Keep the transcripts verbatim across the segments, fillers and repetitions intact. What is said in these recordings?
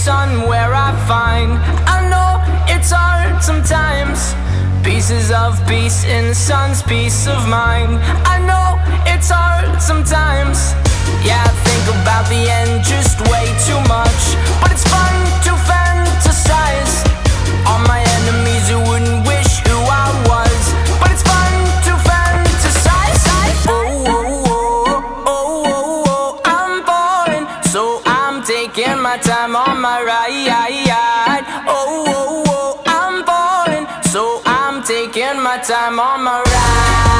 sun where I find. I know it's hard sometimes. Pieces of peace in the sun's peace of mind. I know it's hard sometimes. Yeah, I think about the end just way too much, but it's fun to fantasize on my enemies who wouldn't wish who I was. But it's fun to fantasize. Oh, oh, oh, oh, oh, oh, I'm falling, so I'm taking my time on my ride. Oh, oh, oh, I'm falling, so I'm taking my time on my ride.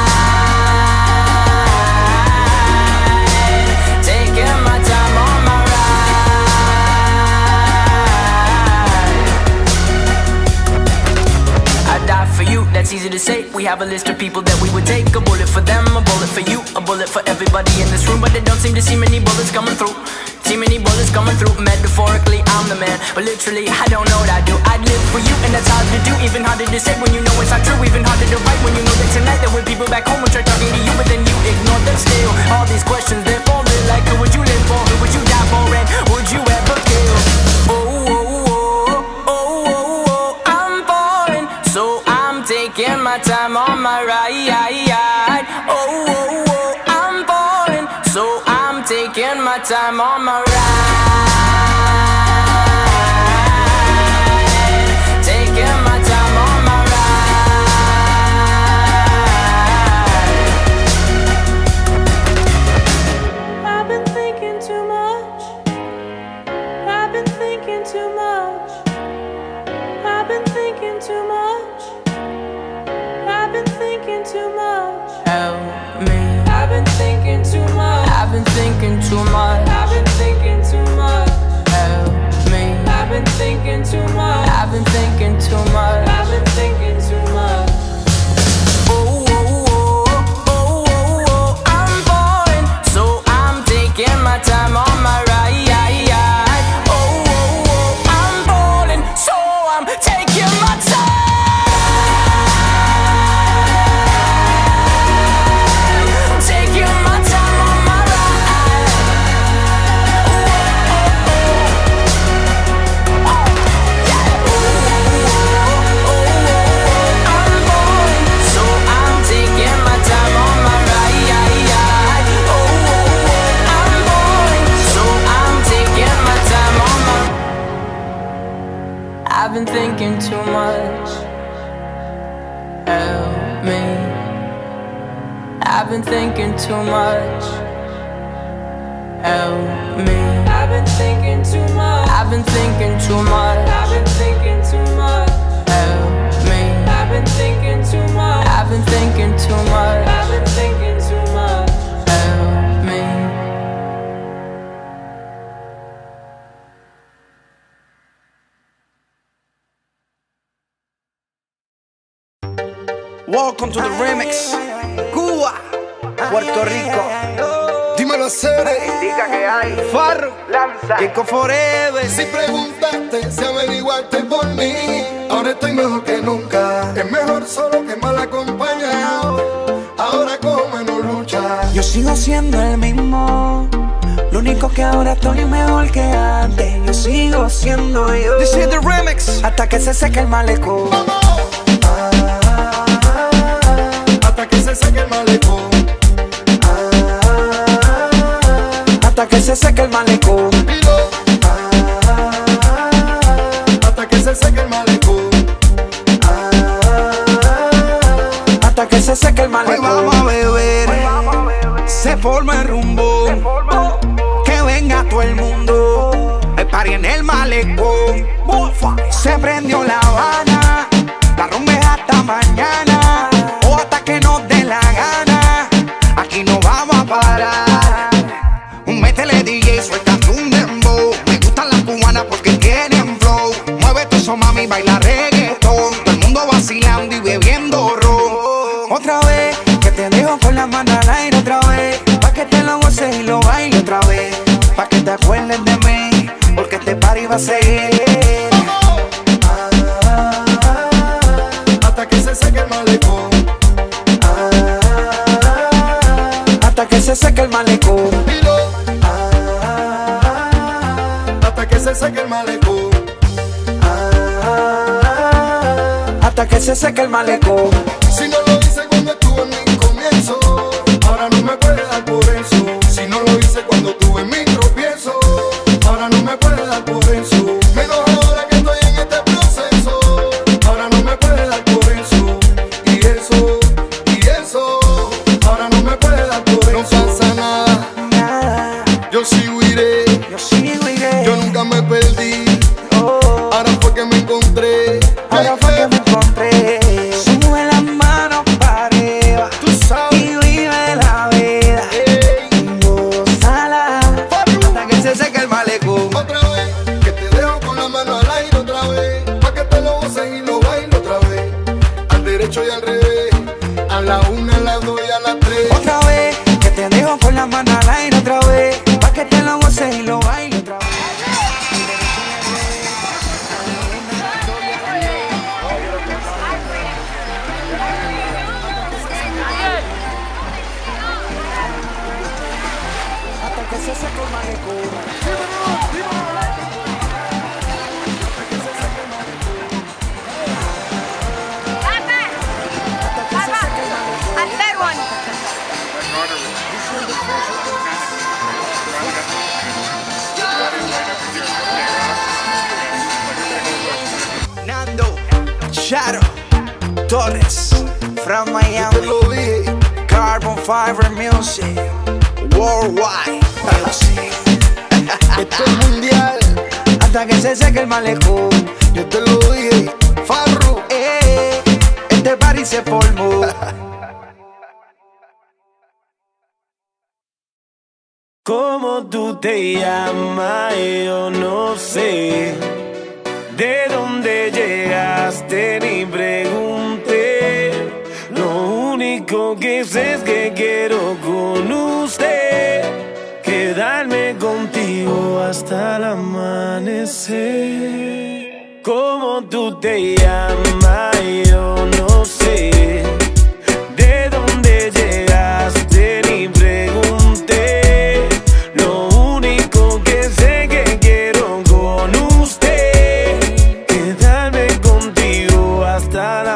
Taking my time on my ride. I die for you, that's easy to say. We have a list of people that we would take. A bullet for them, a bullet for you, a bullet for everybody in this room. But they don't seem to see many bullets coming through. See many bullets coming through. Metaphorically, I'm the man, but literally, I don't know what I do. I'd live for you, and that's hard to do. Even harder to say when you know it's not true. Even harder to write when you know that tonight there were people back home who tried talking to you, but then you ignore them still. All these questions, they're falling like, who would you live for? Who would you die for? And would you ever kill? Oh, oh, oh, oh, oh, oh, I'm falling, so I'm taking my time on my ride. Oh, oh, oh, I'm falling, so I'm taking my time on my ride. Taking my time on my ride. I've been thinking too much. I've been thinking too much. I've been thinking too much. I've been thinking too much. Help me. I've been thinking too much. I've been thinking too much. I've been thinking too much. Help me. I've been thinking too much. I've been thinking too much. I've been thinking too much. Oh, oh, oh, oh, oh, oh, I'm falling, so I'm taking my time on my ride. Oh, oh, oh, I'm falling, so I'm taking my time. Taking my time on my ride. Oh, oh, oh, oh, yeah. Oh, oh, oh, I'm falling, so I'm taking my time on my ride. Oh, oh, oh, I'm falling, so I'm taking my time on my. I've been thinking too much. Help me. I've been thinking too much. Help me. I've been thinking too much. I've been thinking too much. I've been thinking too much. Help me. I've been thinking too much. I've been thinking too much. I've been thinking too much. Help me. Welcome to the remix. Cuba, Puerto Rico. Dímelo, Cere. Diga que hay. Farro, lanza. Kiko Forever. Si preguntaste, si averiguaste por mí, ahora estoy mejor que nunca. Es mejor solo que mal acompañado. Ahora como menos lucha. Yo sigo siendo el mismo. Lo único que ahora estoy mejor que antes. Yo sigo siendo yo. This is the remix. Hasta que se seque el malecón. Hasta que se seque el malecón. Hasta que se seque el malecón. Hasta que se seque el malecón. Hasta que se seque el malecón. Hoy vamos a beber. Se forma el rumbo. Que venga todo el mundo. El party en el malecón. Se prendió La Habana. La rumba es hasta mañana. O hasta que nos dé la gana. Aquí no vamos a parar. Métele D J, suéltate un dembow. Me gustan las cubanas porque tienen flow. Muévete eso, mami, baila reggaetón. Todo el mundo vacilando y bebiendo ron. Otra vez, que te dejo con la mano al aire otra vez. Pa' que te lo goces y lo bailes otra vez. Pa' que te acuerdes de mí, porque este party va a seguir. Hasta que se seque el malecón. Hasta que se seque el malecón. Hasta que se se seque el malecón. Ah, hasta que se seque el malecón. Si no lo hice cuando estuve en mi comienzo, ahora no me puede dar por eso. Si no lo hice cuando tuve en mi tropiezo, ahora no me puede dar por eso. Menos ahora que estoy en este proceso, ahora no me puede dar por eso. Y eso, y eso, ahora no me puede dar por eso. No pasa nada, Nada, yo sigo iré, yo sigo iré. yo nunca me perdí. Oh, Ahora fue que me encontré. ahora fue que me encontré. Sube las manos para arriba Tú sabes. y vive la vida. Ey, Gózala hasta que se seque el malecón. otra vez, que te dejo con la mano al aire otra vez, pa' que te lo goces y lo bailes otra vez, al derecho y al revés, a la una, a las dos y a las tres. Otra vez, que te dejo con la mano al aire otra vez, pa' que te lo goces y lo bailes otra vez. Hasta que se seque el malecón. A third one. Nando, Shadow, Torres, from Te Miami, lo dije, Carbon Fiber Music, Worldwide Music. esto es mundial, Hasta que se seque el malecón. yo te lo dije, Farru. Eh, este party se formó. ¿Cómo tú te llamas? Yo no sé. ¿De dónde llegaste? Ni pregunté. Lo único que sé es que quiero con usted quedarme contigo hasta el amanecer. ¿Cómo tú te llamas? Yo no sé. ¿De dónde llegaste? Ni pregunté. Lo único que sé que quiero con usted quedarme contigo hasta el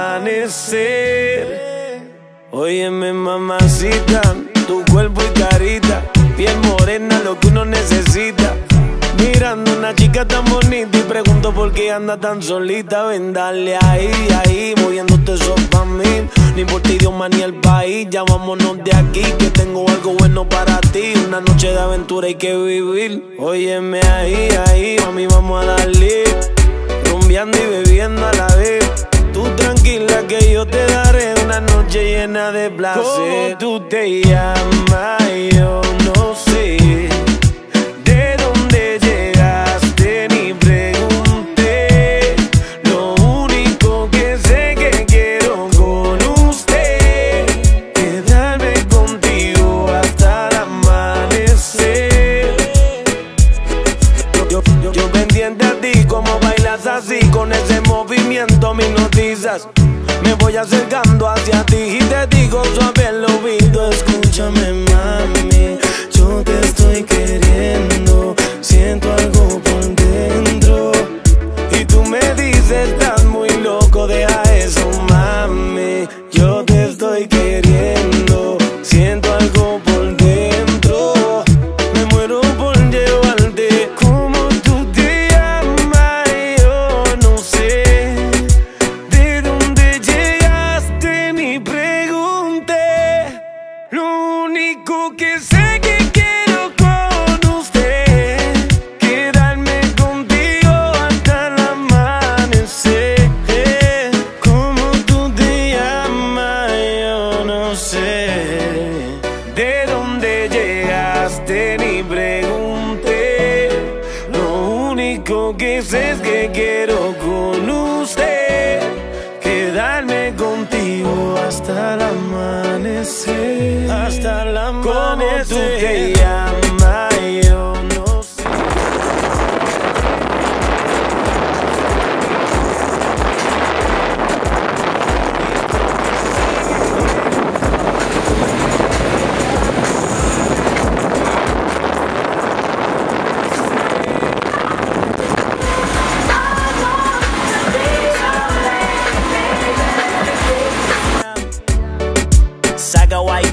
amanecer. Óyeme, mamacita, tu cuerpo y carita, piel morena, lo que uno necesita. Mirando una chica tan bonita y pregunto por qué anda tan solita. Ven, dale ahí, ahí, moviéndote eso pa' mí. Ni por ti idioma ni el país, ya vámonos de aquí, que tengo algo bueno para ti. Una noche de aventura hay que vivir. Óyeme ahí, ahí, mami, vamos a darle. Rumbeando y bebiendo a la vez. Tú tranquila que yo te daré una noche llena de placer. ¿Cómo tú te llamas? Yo no sé. ¿De dónde llegaste? Ni pregunté. Lo único que sé que quiero con usted quedarme contigo hasta el amanecer. Yo, yo, yo pendiente a ti, como bailas así, con ese movimiento me hipnotizas. Me voy acercando hacia ti y te digo suave al oído, escúchame mami, yo te estoy queriendo, siento algo por dentro. Y tú me dices, estás muy loco, deja eso mami, yo te estoy queriendo, siento algo por dentro. Me muero por llevarte. Como tú te llamas, yo no sé. ¿De dónde llegaste? Ni pregunté. Lo único que sé que quiero con usted quedarme contigo hasta el amanecer. Como tú te llamas, yo no sé. ¿De dónde llegaste? Ni pregunté. Lo único que sé es que quiero con usted quedarme contigo hasta el amanecer. Hasta el amanecer. ¿Cómo tú te llamas? Yo no sé. saca guay.